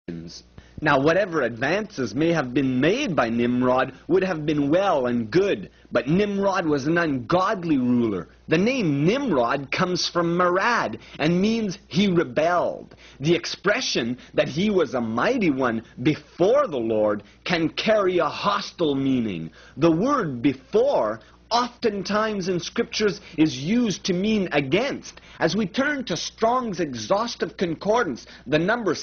Now, whatever advances may have been made by Nimrod would have been well and good, but Nimrod was an ungodly ruler. The name Nimrod comes from Marad and means he rebelled. The expression that he was a mighty one before the Lord can carry a hostile meaning. The word before oftentimes in scriptures is used to mean against. As we turn to Strong's exhaustive concordance, the number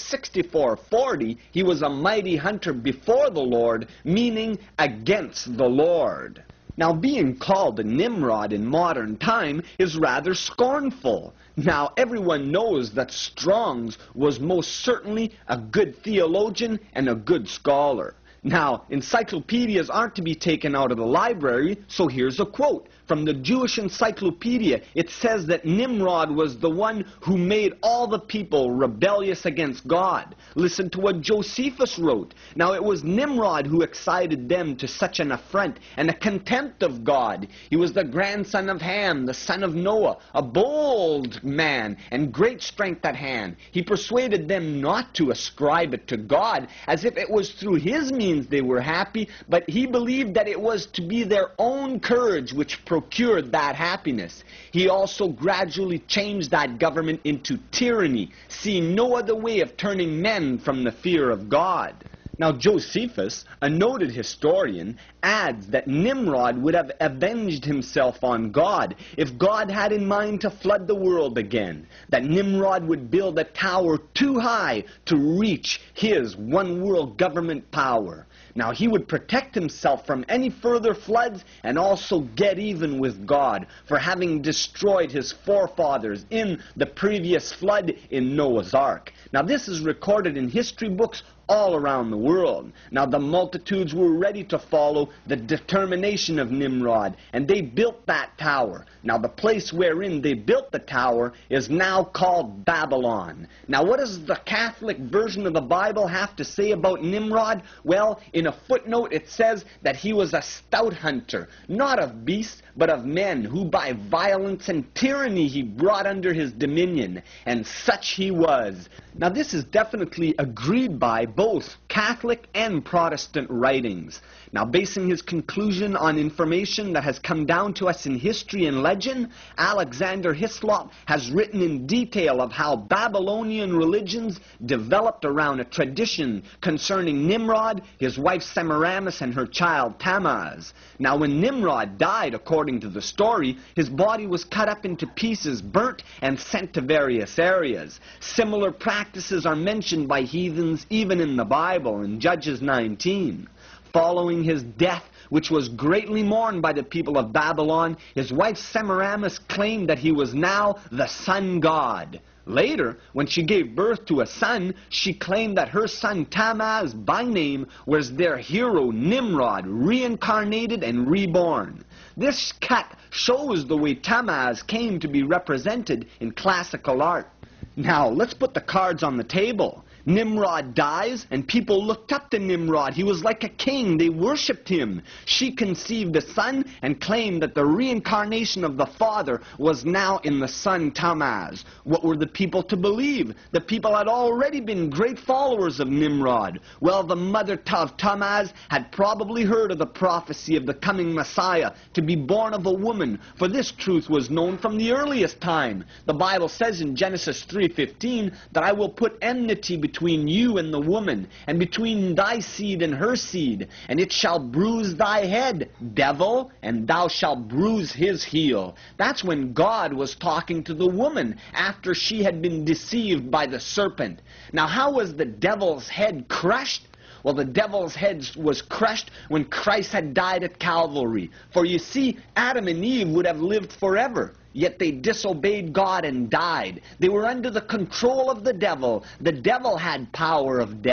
6440, he was a mighty hunter before the Lord, meaning against the Lord. Now, being called a Nimrod in modern time is rather scornful. Now, everyone knows that Strong's was most certainly a good theologian and a good scholar. Now, encyclopedias aren't to be taken out of the library, so here's a quote. From the Jewish Encyclopedia, it says that Nimrod was the one who made all the people rebellious against God. Listen to what Josephus wrote. Now, it was Nimrod who excited them to such an affront and a contempt of God. He was the grandson of Ham, the son of Noah, a bold man and great strength at hand. He persuaded them not to ascribe it to God, as if it was through his means they were happy, but he believed that it was to be their own courage which procured that happiness. He also gradually changed that government into tyranny, seeing no other way of turning men from the fear of God. Now, Josephus, a noted historian, adds that Nimrod would have avenged himself on God if God had in mind to flood the world again, that Nimrod would build a tower too high to reach his one-world government power. Now, he would protect himself from any further floods and also get even with God for having destroyed his forefathers in the previous flood in Noah's Ark. Now, this is recorded in history books all around the world. Now, the multitudes were ready to follow the determination of Nimrod, and they built that tower. Now, the place wherein they built the tower is now called Babylon. Now, what does the Catholic version of the Bible have to say about Nimrod? Well, in a footnote it says that he was a stout hunter, not of beasts, but of men, who by violence and tyranny he brought under his dominion, and such he was. Now, this is definitely agreed by both Catholic and Protestant writings. Now, basing his conclusion on information that has come down to us in history and legend, Alexander Hislop has written in detail of how Babylonian religions developed around a tradition concerning Nimrod, his wife Semiramis, and her child Tammuz. Now, when Nimrod died, according to the story, his body was cut up into pieces, burnt, and sent to various areas. Similar practices are mentioned by heathens even in the Bible, in Judges 19. Following his death, which was greatly mourned by the people of Babylon, his wife Semiramis claimed that he was now the sun god. Later, when she gave birth to a son, she claimed that her son Tammuz, by name, was their hero Nimrod, reincarnated and reborn. This cut shows the way Tammuz came to be represented in classical art. Now, let's put the cards on the table. Nimrod dies, and people looked up to Nimrod. He was like a king. They worshipped him. She conceived a son and claimed that the reincarnation of the father was now in the son Tammuz. What were the people to believe? The people had already been great followers of Nimrod. Well, the mother of Tammuz had probably heard of the prophecy of the coming Messiah to be born of a woman, for this truth was known from the earliest time. The Bible says in Genesis 3:15 that I will put enmity between you and the woman, and between thy seed and her seed, and it shall bruise thy head, devil, and thou shalt bruise his heel. That's when God was talking to the woman after she had been deceived by the serpent. Now, how was the devil's head crushed? Well, the devil's head was crushed when Christ had died at Calvary. For you see, Adam and Eve would have lived forever. Yet they disobeyed God and died. They were under the control of the devil. The devil had power of death.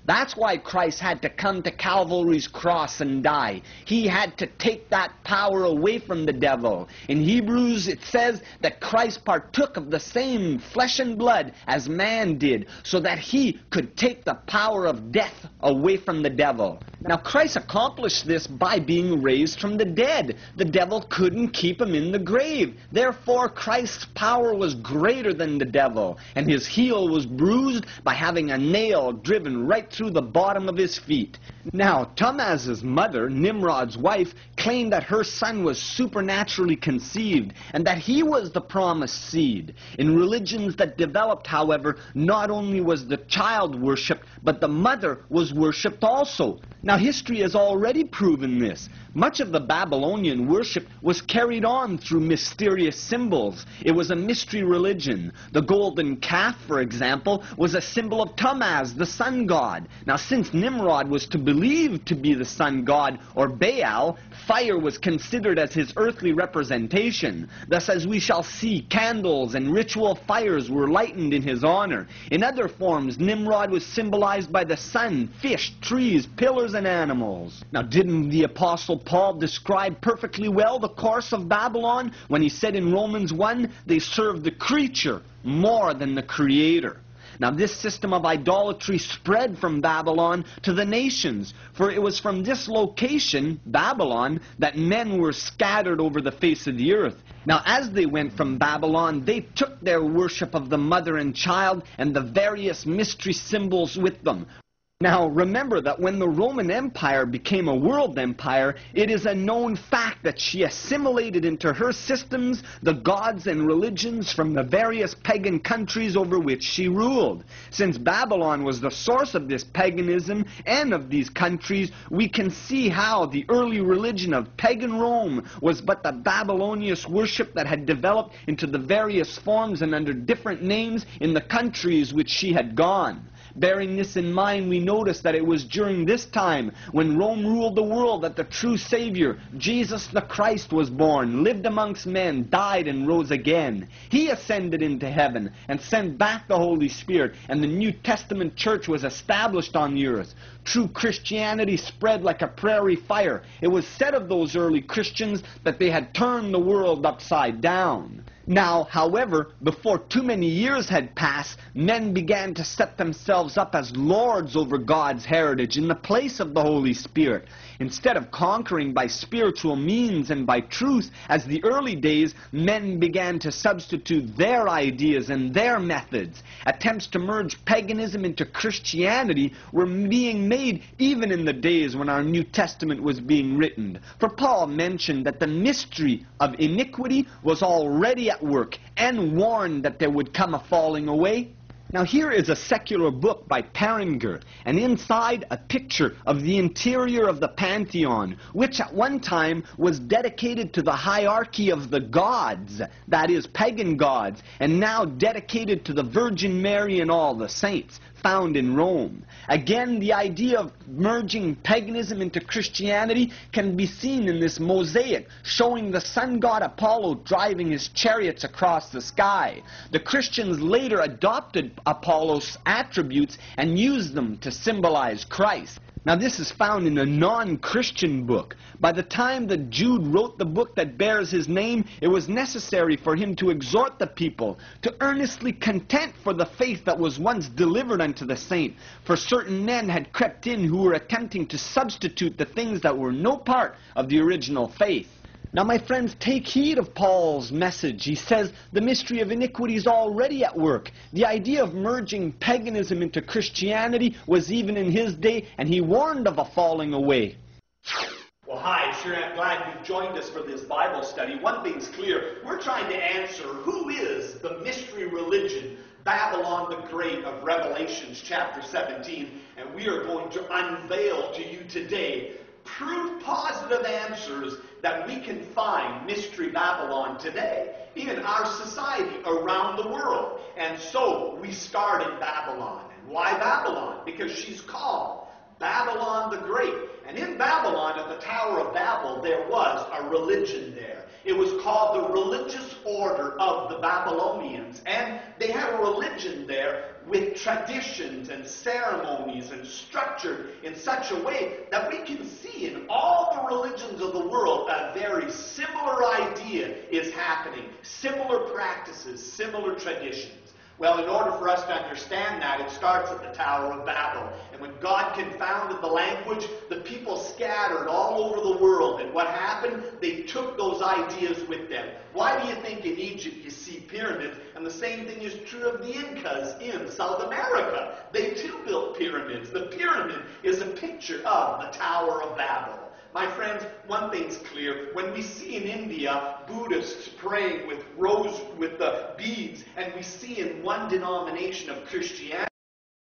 That's why Christ had to come to Calvary's cross and die. He had to take that power away from the devil. In Hebrews it says that Christ partook of the same flesh and blood as man did, so that he could take the power of death away from the devil. Now Christ accomplished this by being raised from the dead. The devil couldn't keep him in the grave. Therefore Christ's power was greater than the devil, and his heel was bruised by having a nail driven right through the bottom of his feet. Now, Tammuz's mother, Nimrod's wife, claimed that her son was supernaturally conceived and that he was the promised seed. In religions that developed, however, not only was the child worshipped, but the mother was worshipped also. Now, history has already proven this. Much of the Babylonian worship was carried on through mysterious symbols. It was a mystery religion. The golden calf, for example, was a symbol of Tammuz, the sun god. Now, since Nimrod was believed to be the sun god, or Baal, fire was considered as his earthly representation. Thus, as we shall see, candles and ritual fires were lightened in his honor. In other forms, Nimrod was symbolized by the sun, fish, trees, pillars, and animals. Now, didn't the Apostle Paul describe perfectly well the course of Babylon when he said in Romans 1, they serve the creature more than the creator? Now, this system of idolatry spread from Babylon to the nations, for it was from this location, Babylon, that men were scattered over the face of the earth. Now, as they went from Babylon, they took their worship of the mother and child and the various mystery symbols with them. Now, remember that when the Roman Empire became a world empire, it is a known fact that she assimilated into her systems the gods and religions from the various pagan countries over which she ruled. Since Babylon was the source of this paganism and of these countries, we can see how the early religion of pagan Rome was but the Babylonian worship that had developed into the various forms and under different names in the countries which she had gone. Bearing this in mind, we notice that it was during this time, when Rome ruled the world, that the true Savior, Jesus the Christ, was born, lived amongst men, died, and rose again. He ascended into heaven and sent back the Holy Spirit, and the New Testament church was established on the earth. True Christianity spread like a prairie fire. It was said of those early Christians that they had turned the world upside down. Now, however, before too many years had passed, men began to set themselves up as lords over God's heritage in the place of the Holy Spirit. Instead of conquering by spiritual means and by truth, as the early days, men began to substitute their ideas and their methods. Attempts to merge paganism into Christianity were being made even in the days when our New Testament was being written. For Paul mentioned that the mystery of iniquity was already at work and warned that there would come a falling away. Now, here is a secular book by Paringer, and inside a picture of the interior of the Pantheon, which at one time was dedicated to the hierarchy of the gods, that is, pagan gods, and now dedicated to the Virgin Mary and all the saints found in Rome. Again, the idea of merging paganism into Christianity can be seen in this mosaic showing the sun god Apollo driving his chariots across the sky. The Christians later adopted Apollo's attributes and used them to symbolize Christ. Now, this is found in a non-Christian book. By the time that Jude wrote the book that bears his name, it was necessary for him to exhort the people to earnestly contend for the faith that was once delivered unto the saint. For certain men had crept in who were attempting to substitute the things that were no part of the original faith. Now, my friends, take heed of Paul's message. He says the mystery of iniquity is already at work. The idea of merging paganism into Christianity was even in his day, and he warned of a falling away. Well, hi, sure am glad you've joined us for this Bible study. One thing's clear, we're trying to answer who is the mystery religion, Babylon the Great of Revelations chapter 17, and we are going to unveil to you today proof positive answers that we can find Mystery Babylon today in our society around the world. And so we start in Babylon. And why Babylon? Because she's called Babylon the Great. And in Babylon, at the Tower of Babel, there was a religion there. It was called the religious order of the Babylonians. And they had a religion there with traditions and ceremonies and structured in such a way that we can see in all the religions of the world a very similar idea is happening, similar practices, similar traditions. Well, in order for us to understand that, it starts at the Tower of Babel. And when God confounded the language, the people scattered all over the world. And what happened? They took those ideas with them. Why do you think in Egypt you see pyramids? And the same thing is true of the Incas in South America. They too built pyramids. The pyramid is a picture of the Tower of Babel. My friends, one thing's clear. When we see in India Buddhists praying with the beads, and we see in one denomination of Christianity